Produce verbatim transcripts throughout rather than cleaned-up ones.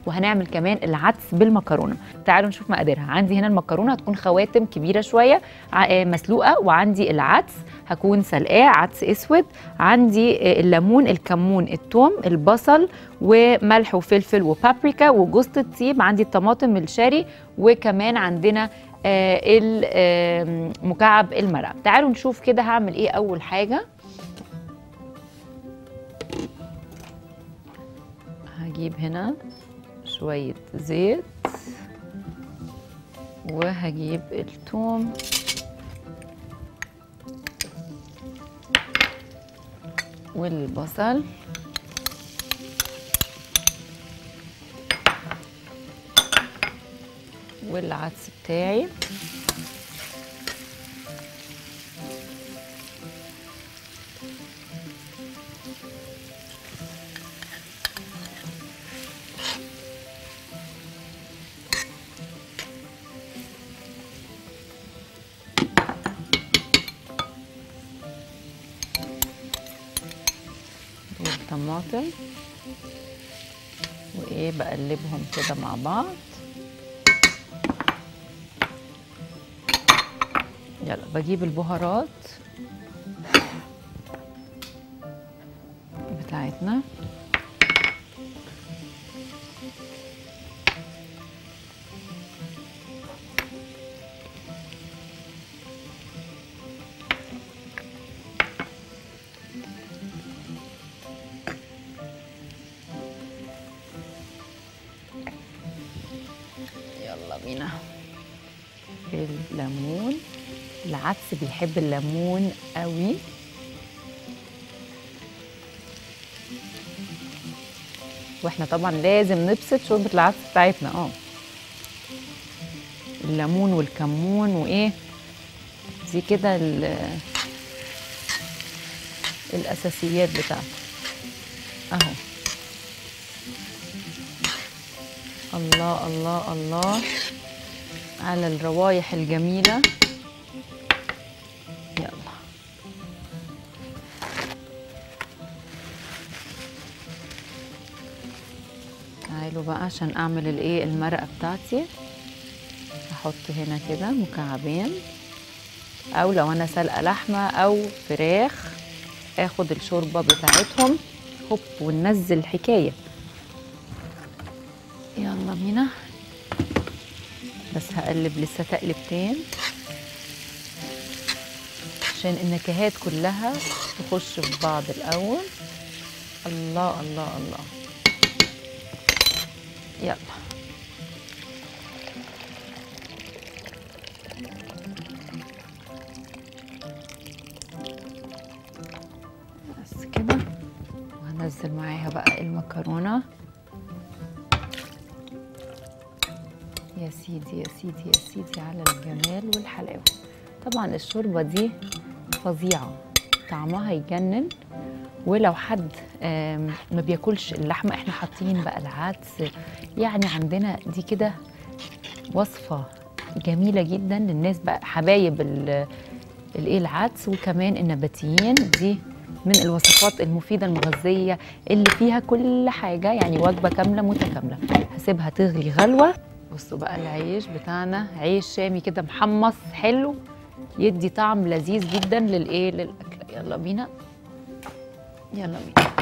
وهنعمل كمان العدس بالمكرونه. تعالوا نشوف مقاديرها. عندي هنا المكرونه هتكون خواتم كبيره شويه مسلوقه، وعندي العدس هكون سلقاه عدس اسود، عندي الليمون، الكمون، الثوم، البصل وملح وفلفل وبابريكا وجوز الطيب، عندي الطماطم الشاري، وكمان عندنا آه مكعب المرقه. تعالوا نشوف كده هعمل ايه. اول حاجه هجيب هنا شويه زيت، وهجيب الثوم والبصل والعدس بتاعي، والطماطم، وايه بقلبهم كده مع بعض. يلا بجيب البهارات بتاعتنا، يلا بينا. الليمون، العدس بيحب الليمون قوي، واحنا طبعا لازم نبسط شوربه العدس بتاعتنا. اه الليمون والكمون وايه دي كده الاساسيات بتاعته اهو. الله الله الله على الروايح الجميله. يلا تعالوا بقى عشان اعمل الايه المرقه بتاعتي. احط هنا كده مكعبين، او لو انا سلقه لحمه او فراخ اخد الشوربه بتاعتهم هوب وننزل الحكايه. يلا بينا، بس هقلب لسه تقلبتين عشان النكهات كلها تخش في بعض الاول. الله الله الله. يلا بس كده، وهنزل معاها بقى المكرونه. يا سيدي يا سيدي يا سيدي على الجمال والحلاوه. طبعا الشوربه دي فظيعه، طعمها يجنن. ولو حد ما بياكلش اللحمه، احنا حاطين بقى العدس. يعني عندنا دي كده وصفه جميله جدا للناس بقى حبايب الايه العدس وكمان النباتيين. دي من الوصفات المفيده المغذيه اللي فيها كل حاجه، يعني وجبه كامله متكامله. هسيبها تغلي غلوه. بصوا بقى العيش بتاعنا عيش شامي كده محمص حلو، يدي طعم لذيذ جدا للايه للاكل. يلا بينا يلا بينا.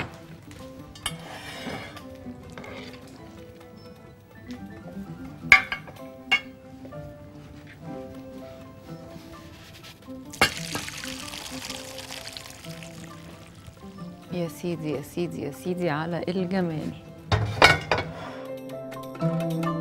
يا سيدي يا سيدي يا سيدي على الجمال.